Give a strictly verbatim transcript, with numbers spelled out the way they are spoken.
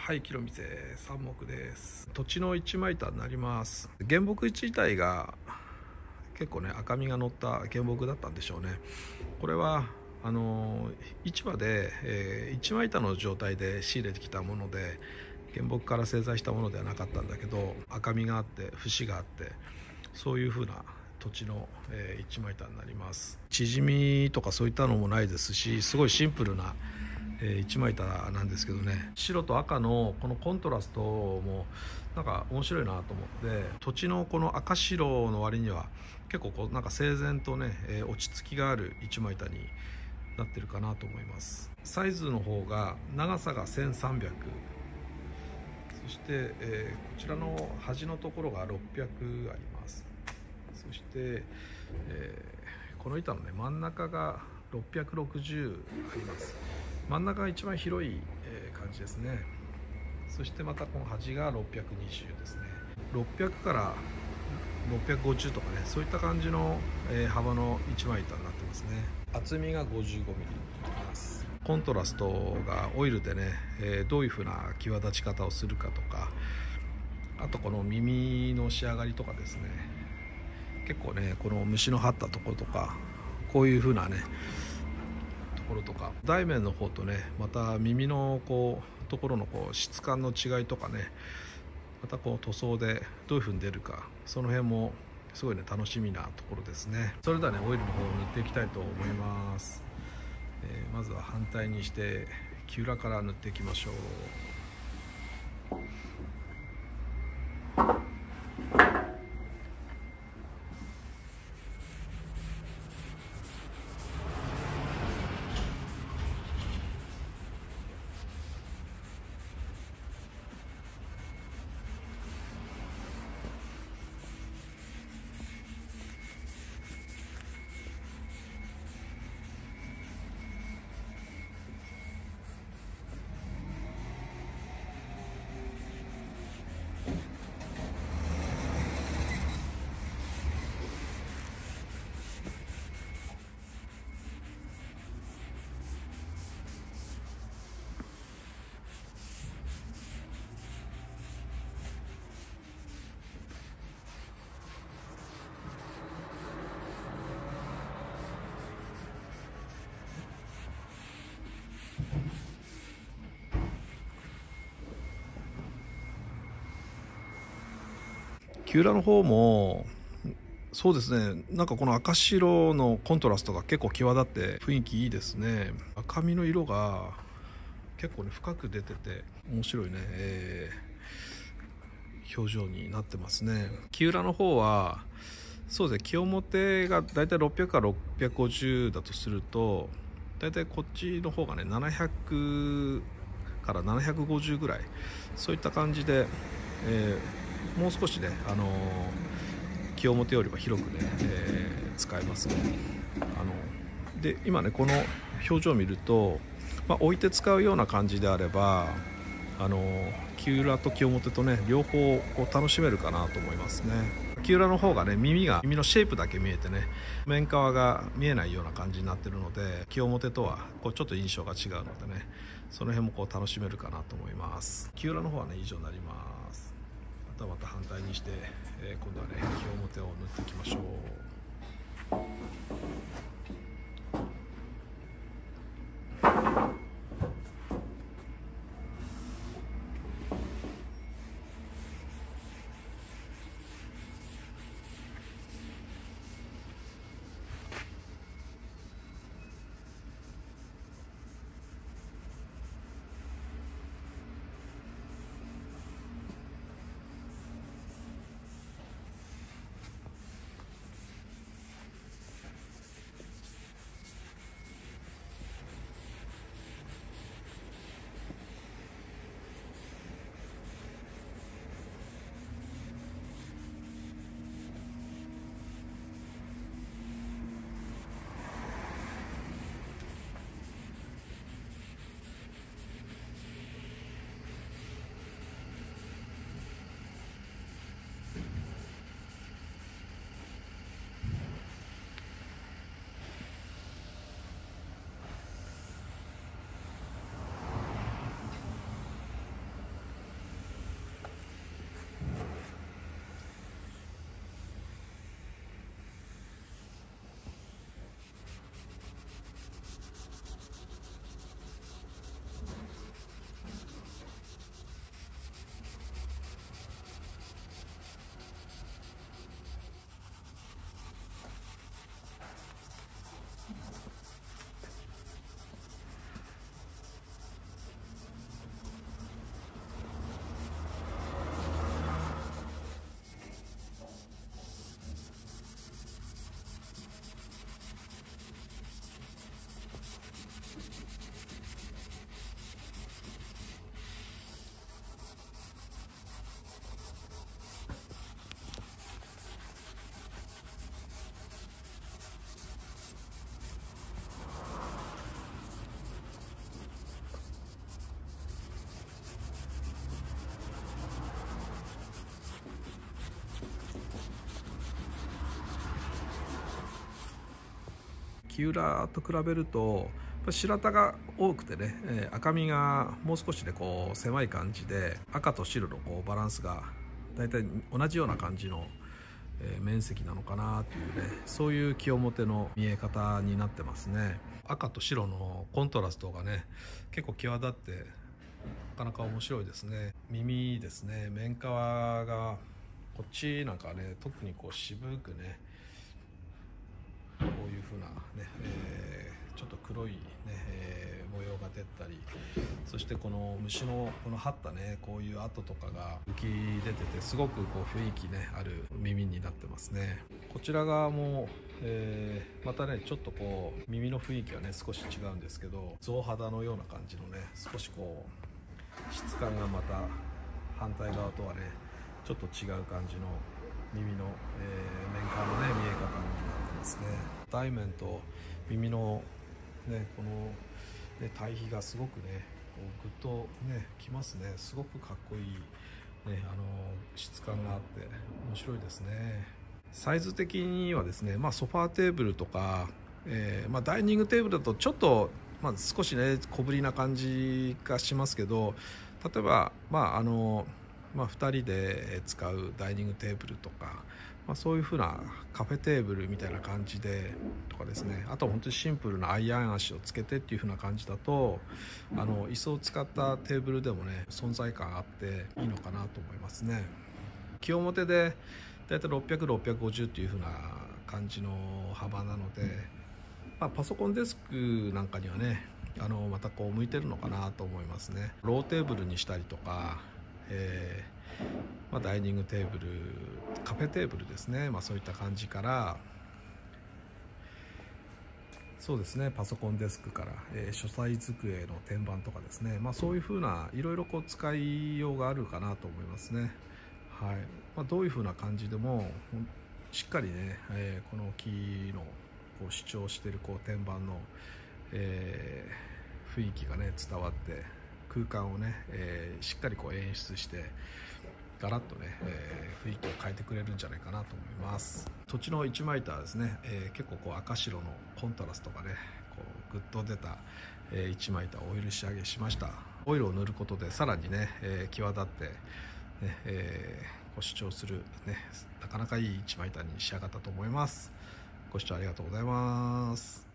はい、キロミゼ三目です。土地の一枚板になります。原木自体が結構ね赤みが乗った原木だったんでしょうね。これはあの市場で、えー、一枚板の状態で仕入れてきたもので、原木から製材したものではなかったんだけど、赤みがあって節があって、そういう風な土地の、えー、一枚板になります。縮みとかそういったのもないですし、すごいシンプルなえー、一枚板なんですけどね、白と赤のこのコントラストもなんか面白いなと思って、土地のこの赤白の割には結構こうなんか整然とね、えー、落ち着きがある一枚板になってるかなと思います。サイズの方が長さがせんさんびゃく、そして、えー、こちらの端のところがろっぴゃくあります。そして、えー、この板のね真ん中がろっぴゃくろくじゅうあります。真ん中が一番広い感じですね。そしてまたこの端がろっぴゃくにじゅうですね。ろっぴゃくからろっぴゃくごじゅうとかね、そういった感じの幅の一枚板になってますね。厚みがごじゅうごミリあります。コントラストがオイルでね、どういう風な際立ち方をするかとか、あとこの耳の仕上がりとかですね、結構ねこの虫の張ったところとか、こういう風なねところとか、大面の方とねまた耳のこうところのこう質感の違いとかね、またこう塗装でどういう風に出るか、その辺もすごいね楽しみなところですね。それではねオイルの方を塗っていきたいと思います。えー、まずは反対にして木裏から塗っていきましょう。木裏の方もそうですね、なんかこの赤白のコントラストが結構際立って雰囲気いいですね。赤みの色が結構ね深く出てて面白いね、えー、表情になってますね。木裏の方はそうですね、木表がだいたいろっぴゃくからろっぴゃくごじゅうだとすると、だいたいこっちの方がねななひゃくからななひゃくごじゅうぐらい、そういった感じで、えー、もう少しね、あのー、木表よりは広くね、えー、使えますね。あので今ねこの表情を見ると、まあ、置いて使うような感じであれば、あの木裏と木表とね両方こう楽しめるかなと思いますね。木裏の方がね耳が耳のシェイプだけ見えてね、面側が見えないような感じになってるので、木表とはこうちょっと印象が違うのでね、その辺もこう楽しめるかなと思います。木裏の方はね以上になります。あとはまた反対にして、えー、今度はね木表を塗っていきましょう。 木浦と比べると白田が多くてね、えー、赤みがもう少しでこう狭い感じで、赤と白のこうバランスがだいたい同じような感じの、えー、面積なのかなというね、そういう清表の見え方になってますね。赤と白のコントラストがね結構際立ってなかなか面白いですね。耳ですね、面皮がこっちなんかね特にこう渋くね、こういう風なね、えー、ちょっと黒いね、えー、模様が出たり、そしてこの虫のこの張ったねこういう跡とかが浮き出てて、すごくこう雰囲気ねある耳になってますね。こちら側も、えー、またねちょっとこう耳の雰囲気はね少し違うんですけど、象肌のような感じのね、少しこう質感がまた反対側とはねちょっと違う感じの耳の、えー、面皮のね見え方になってますね。大面と耳のねこの、ね、対比がすごくねこうグッとねきますね。すごくかっこいい、ね、あの質感があって面白いですね。サイズ的にはですね、まあ、ソファーテーブルとか、えーまあ、ダイニングテーブルだとちょっと、まあ、少しね小ぶりな感じがしますけど、例えば、まああのまあ、ふたりで使うダイニングテーブルとか、まあ、そういう風なカフェテーブルみたいな感じでとかですね、あとは本当にシンプルなアイアン足をつけてっていう風な感じだと、あの椅子を使ったテーブルでもね存在感あっていいのかなと思いますね。清表でだいたいろっぴゃく、ろっぴゃくごじゅうっていう風な感じの幅なので、まあ、パソコンデスクなんかにはねあのまたこう向いてるのかなと思いますね。ローテーブルにしたりとか、えーまあ、ダイニングテーブル、カフェテーブルですね、まあ、そういった感じから、そうですね、パソコンデスクから、えー、書斎机の天板とかですね、まあ、そういう風ないろいろこう使いようがあるかなと思いますね。はい、まあ、どういう風な感じでもしっかりね、えー、この木のこう主張しているこう天板の、えー、雰囲気がね伝わって空間をね、えー、しっかりこう演出してガラッとね、えー、雰囲気を変えてくれるんじゃないかなと思います。土地の一枚板はですね、えー、結構こう赤白のコントラストがねこうグッと出た、えー、一枚板をオイル仕上げしました。オイルを塗ることでさらにね、えー、際立ってね、えー、ご主張する、ね、なかなかいい一枚板に仕上がったと思います。ご視聴ありがとうございます。